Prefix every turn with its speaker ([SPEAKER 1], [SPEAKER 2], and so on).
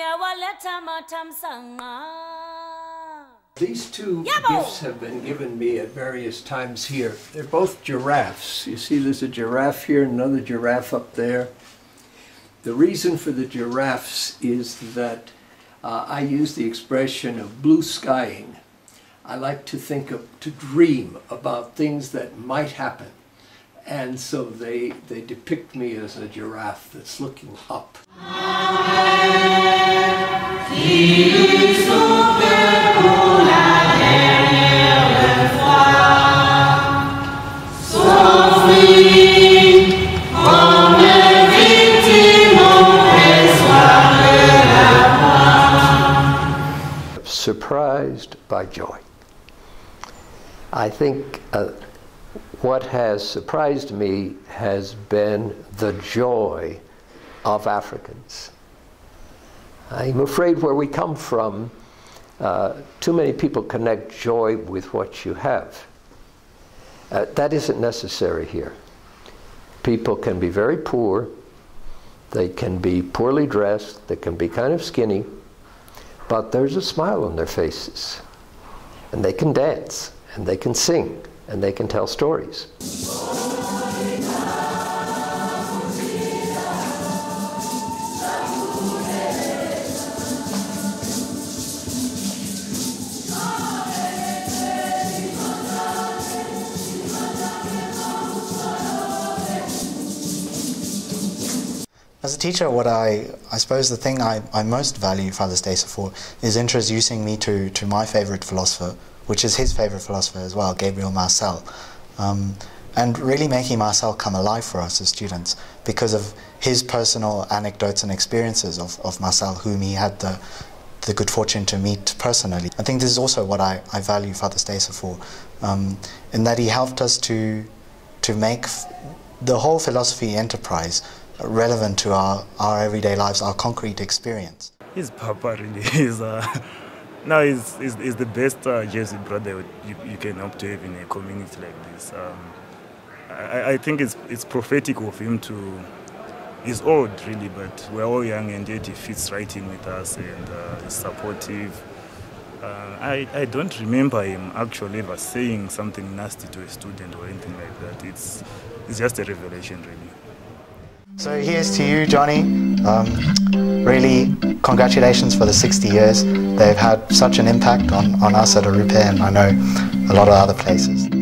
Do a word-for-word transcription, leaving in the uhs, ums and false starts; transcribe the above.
[SPEAKER 1] These two gifts have been given me at various times here. They're both giraffes. You see there's a giraffe here, another giraffe up there. The reason for the giraffes is that uh, I use the expression of blue-skying. I like to think of, to dream about things that might happen. And so they, they depict me as a giraffe that's looking up. Surprised by joy. I think uh, what has surprised me has been the joy of Africans. I'm afraid where we come from, uh, too many people connect joy with what you have. Uh, that isn't necessary here. People can be very poor, they can be poorly dressed, they can be kind of skinny, but there's a smile on their faces. And they can dance, and they can sing, and they can tell stories.
[SPEAKER 2] As a teacher, what I, I suppose the thing I, I most value Father Stacer for is introducing me to, to my favourite philosopher, which is his favourite philosopher as well, Gabriel Marcel, um, and really making Marcel come alive for us as students because of his personal anecdotes and experiences of, of Marcel, whom he had the, the good fortune to meet personally. I think this is also what I, I value Father Stacer for, um, in that he helped us to, to make f the whole philosophy enterprise relevant to our, our everyday lives, our concrete experience.
[SPEAKER 3] His papa really is, uh, no, he's, he's, he's the best uh, Jesuit brother you, you can hope to have in a community like this. Um, I, I think it's, it's prophetic of him to, he's old really, but we're all young and yet he fits right in with us and uh, he's supportive. Uh, I, I don't remember him actually ever saying something nasty to a student or anything like that. It's, it's just a revelation really.
[SPEAKER 2] So here's to you, Johnny. Um, really, congratulations for the sixty years. They've had such an impact on, on us at Arrupe and I know a lot of other places.